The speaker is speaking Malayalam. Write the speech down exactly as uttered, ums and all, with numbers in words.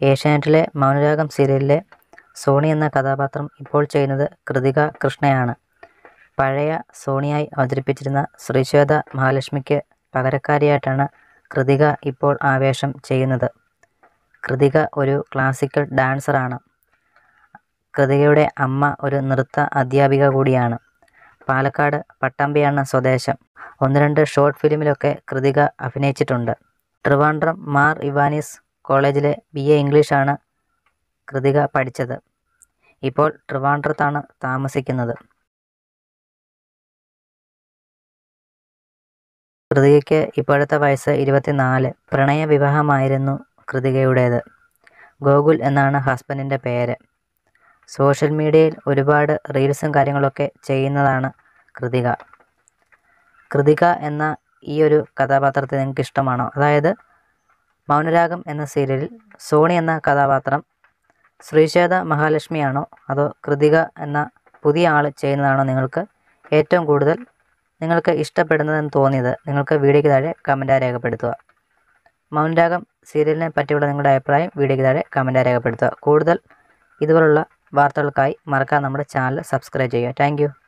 ഏഷ്യാനെറ്റിലെ മൗനരാഗം സീരിയലിലെ സോണി എന്ന കഥാപാത്രം ഇപ്പോൾ ചെയ്യുന്നത് കൃതിക കൃഷ്ണയാണ്. പഴയ സോണിയായി അവതരിപ്പിച്ചിരുന്ന ശ്രീശ്വേത മഹാലക്ഷ്മിക്ക് പകരക്കാരിയായിട്ടാണ് കൃതിക ഇപ്പോൾ ആ വേഷം ചെയ്യുന്നത്. കൃതിക ഒരു ക്ലാസിക്കൽ ഡാൻസറാണ്. കൃതികയുടെ അമ്മ ഒരു നൃത്ത അധ്യാപിക കൂടിയാണ്. പാലക്കാട് പട്ടാമ്പിയാണ് സ്വദേശം. ഒന്ന് രണ്ട് ഷോർട്ട് ഫിലിമിലൊക്കെ കൃതിക അഭിനയിച്ചിട്ടുണ്ട്. ട്രിവാൻഡ്രം മാർ ഇവാനീസ് കോളേജിലെ ബി എ ഇംഗ്ലീഷാണ് കൃതിക പഠിച്ചത്. ഇപ്പോൾ ട്രിവാൻഡ്രത്താണ് താമസിക്കുന്നത്. കൃതികയ്ക്ക് ഇപ്പോഴത്തെ വയസ്സ് ഇരുപത്തിനാല്. പ്രണയ വിവാഹമായിരുന്നു കൃതികയുടേത്. ഗോകുൽ എന്നാണ് ഹസ്ബൻഡിൻ്റെ പേര്. സോഷ്യൽ മീഡിയയിൽ ഒരുപാട് റീൽസും കാര്യങ്ങളൊക്കെ ചെയ്യുന്നതാണ് കൃതിക. കൃതിക എന്ന ഈ ഒരു കഥാപാത്രത്തെ നിങ്ങൾക്ക് ഇഷ്ടമാണോ? അതായത് മൗനരാഗം എന്ന സീരിയലിൽ സോണി എന്ന കഥാപാത്രം ശ്രീശ്വേത മഹാലക്ഷ്മിയാണോ അതോ കൃതിക എന്ന പുതിയ ആൾ ചെയ്യുന്നതാണോ നിങ്ങൾക്ക് ഏറ്റവും കൂടുതൽ നിങ്ങൾക്ക് ഇഷ്ടപ്പെടുന്നതെന്ന് തോന്നിയത്? നിങ്ങൾക്ക് വീഡിയോയ്ക്ക് താഴെ കമൻറ്റായി രേഖപ്പെടുത്തുക. മൗനരാഗം സീരിയലിനെ പറ്റിയുള്ള നിങ്ങളുടെ അഭിപ്രായം വീഡിയോയ്ക്ക് താഴെ കമൻറ്റായി രേഖപ്പെടുത്തുക. കൂടുതൽ ഇതുപോലുള്ള വാർത്തകൾക്കായി മറക്കാതെ നമ്മുടെ ചാനൽ സബ്സ്ക്രൈബ് ചെയ്യുക. Thank U.